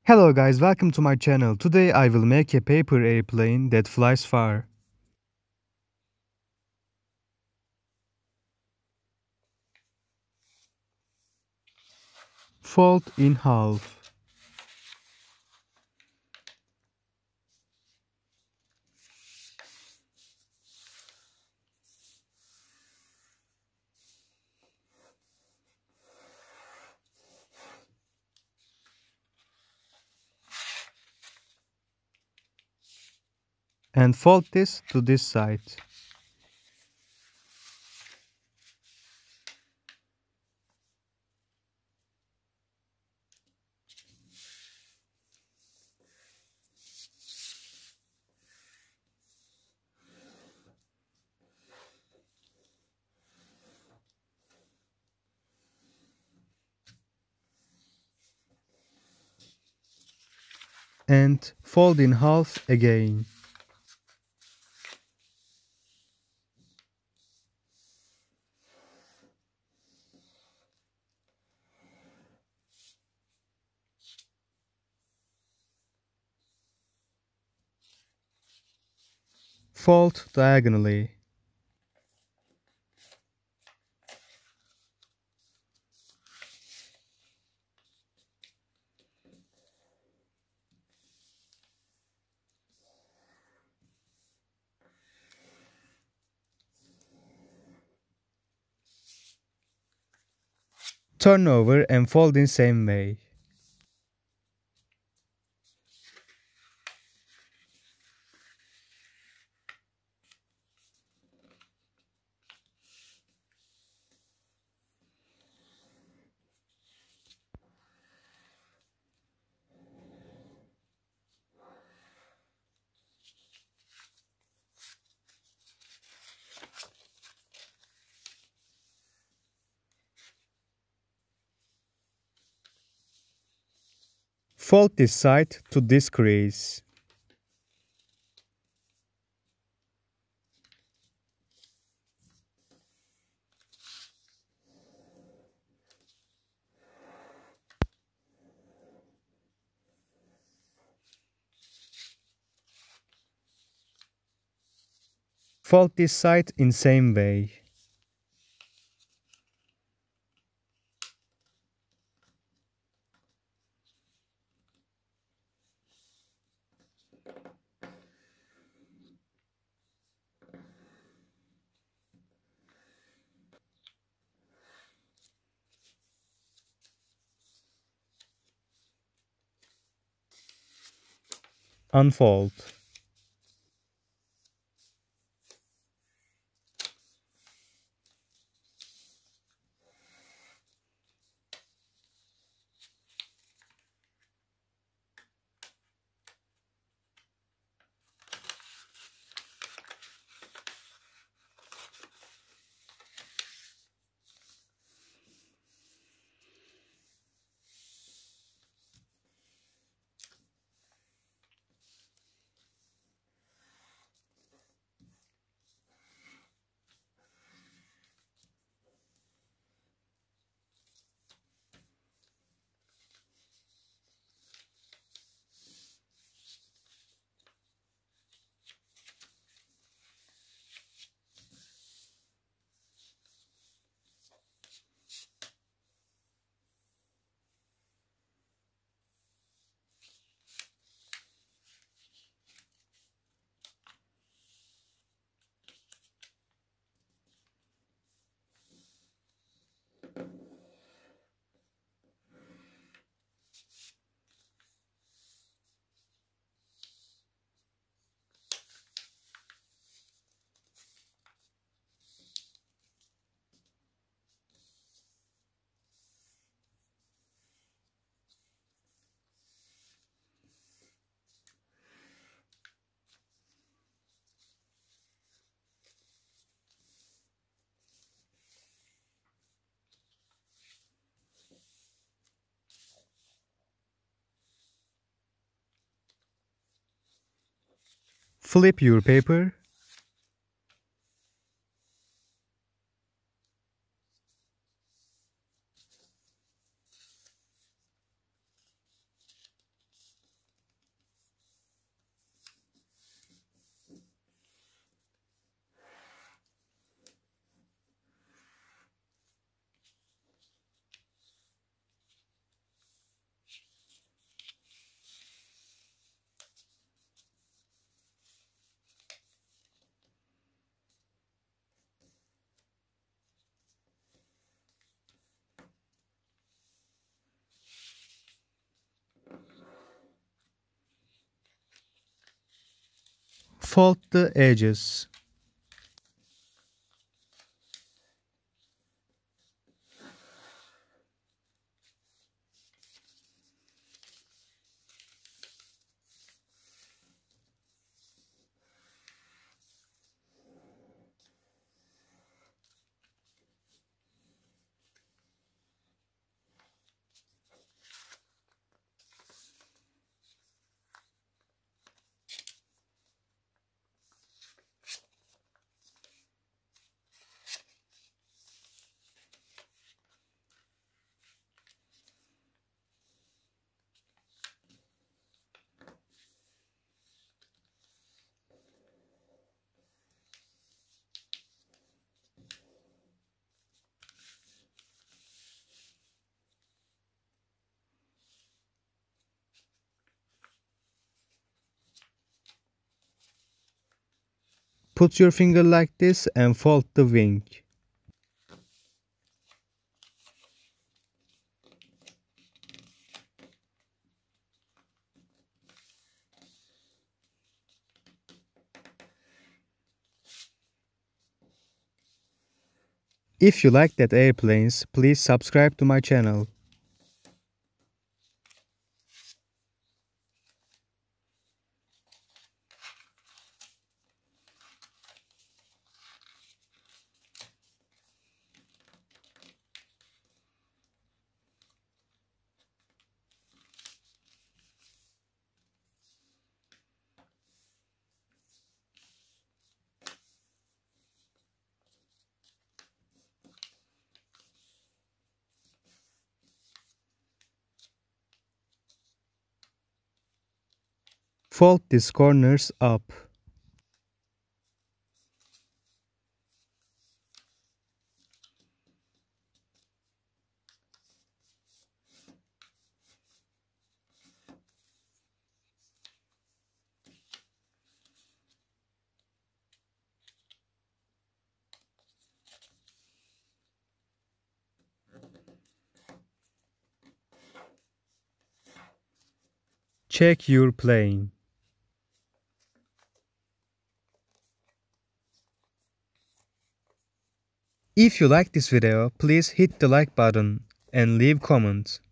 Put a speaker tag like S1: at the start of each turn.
S1: Hello guys, welcome to my channel. Today I will make a paper airplane that flies far. Fold in half. And fold this to this side. And fold in half again. Fold diagonally. Turn over and fold in same way. Fold this side to this crease. Fold this side in same way. Unfold. Flip your paper. Fold the edges. Put your finger like this and fold the wing. If you like that airplanes, please subscribe to my channel. Fold these corners up. Check your plane. If you like this video, please hit the like button and leave comments.